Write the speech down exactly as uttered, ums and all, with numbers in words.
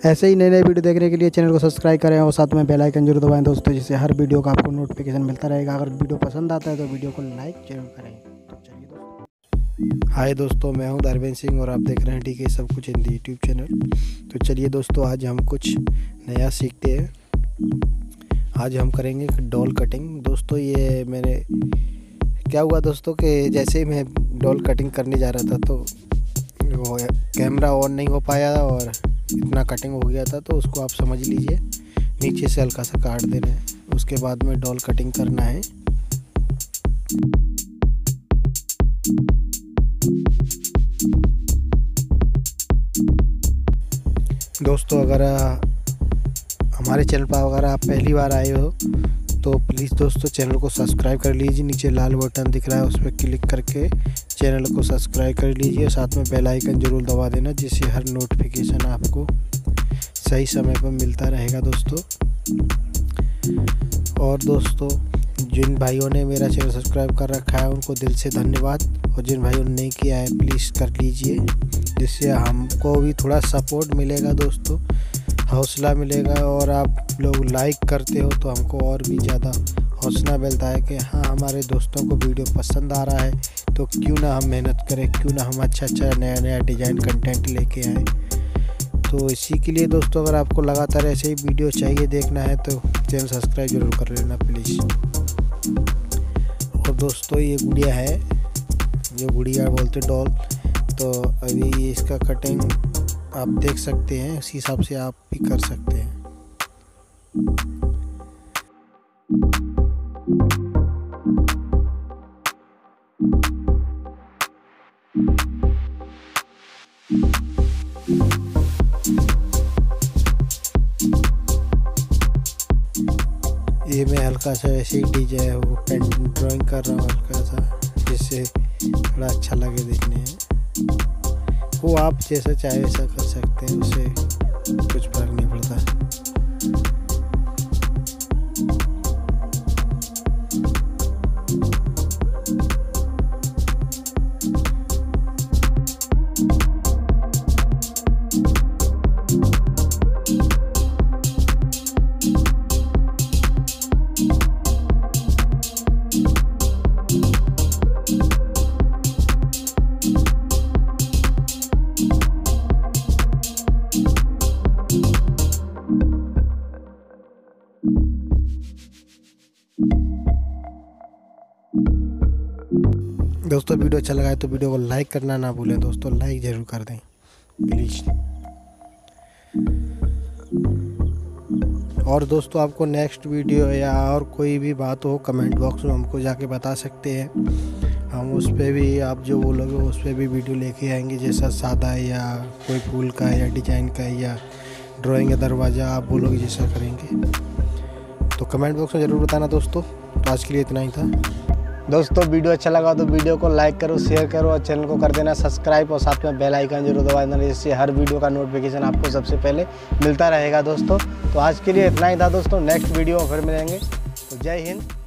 ऐसे ही नए नए वीडियो देखने के लिए चैनल को सब्सक्राइब करें और साथ में बेल आइकन जरूर दबाएं दोस्तों, जिससे हर वीडियो का आपको नोटिफिकेशन मिलता रहेगा। अगर वीडियो पसंद आता है तो वीडियो को लाइक जरूर करें। तो चलिए दोस्तों, हाय दोस्तों, मैं हूं धर्मेंद्र सिंह और आप देख रहे हैं डी के सब कुछ हिंदी यूट्यूब चैनल। तो चलिए दोस्तों, आज हम कुछ नया सीखते हैं। आज हम करेंगे डॉल कटिंग। दोस्तों ये मैंने क्या हुआ दोस्तों कि जैसे ही मैं डॉल कटिंग करने जा रहा था तो वो कैमरा ऑन नहीं हो पाया और इतना कटिंग हो गया था, तो उसको आप समझ लीजिए नीचे से हल्का सा काट देना है। उसके बाद में डॉल कटिंग करना है। दोस्तों अगर हमारे चैनल पर अगर आप पहली बार आए हो तो प्लीज़ दोस्तों चैनल को सब्सक्राइब कर लीजिए। नीचे लाल बटन दिख रहा है, उस पर क्लिक करके चैनल को सब्सक्राइब कर लीजिए। साथ में बेल आइकन ज़रूर दबा देना, जिससे हर नोटिफिकेशन आपको सही समय पर मिलता रहेगा दोस्तों। और दोस्तों जिन भाइयों ने मेरा चैनल सब्सक्राइब कर रखा है उनको दिल से धन्यवाद, और जिन भाइयों ने नहीं किया है प्लीज़ कर लीजिए, जिससे हमको भी थोड़ा सपोर्ट मिलेगा दोस्तों, हौसला मिलेगा। और आप लोग लाइक करते हो तो हमको और भी ज़्यादा हौसला मिलता है कि हाँ हमारे दोस्तों को वीडियो पसंद आ रहा है, तो क्यों ना हम मेहनत करें, क्यों ना हम अच्छा अच्छा नया नया डिज़ाइन कंटेंट लेके आएँ। तो इसी के लिए दोस्तों अगर आपको लगातार ऐसे ही वीडियो चाहिए देखना है तो चैनल सब्सक्राइब जरूर कर लेना प्लीज़। और दोस्तों ये गुड़िया है, ये गुड़िया बोलते डॉल, तो अभी इसका कटिंग आप देख सकते हैं, उसी हिसाब से आप भी कर सकते हैं। ये मैं हल्का सा ऐसे ही डिजाइन वो पेन ड्राइंग कर रहा हूँ हल्का सा, जिससे थोड़ा अच्छा लगे देखने में। वो आप जैसा चाहे वैसा कर सकते हैं, उससे कुछ फर्क नहीं पड़ता। दोस्तों वीडियो अच्छा लगा है तो वीडियो को लाइक करना ना भूलें दोस्तों, लाइक ज़रूर कर दें प्लीज़। और दोस्तों आपको नेक्स्ट वीडियो या और कोई भी बात हो कमेंट बॉक्स में हमको जाके बता सकते हैं, हम उस पर भी आप जो बोलोगे उस पर भी वीडियो लेके आएंगे, जैसा सादा या कोई फूल का या डिजाइन का या ड्राइंग या दरवाज़ा आप बोलोगे जैसा करेंगे। तो कमेंट बॉक्स में ज़रूर बताना दोस्तों। तो आज के लिए इतना ही था दोस्तों। वीडियो अच्छा लगा तो वीडियो को लाइक करो, शेयर करो और चैनल को कर देना सब्सक्राइब, और साथ में बेल आइकन जरूर दबा देना, जिससे हर वीडियो का नोटिफिकेशन आपको सबसे पहले मिलता रहेगा दोस्तों। तो आज के लिए इतना ही था दोस्तों, नेक्स्ट वीडियो फिर मिलेंगे। तो जय हिंद।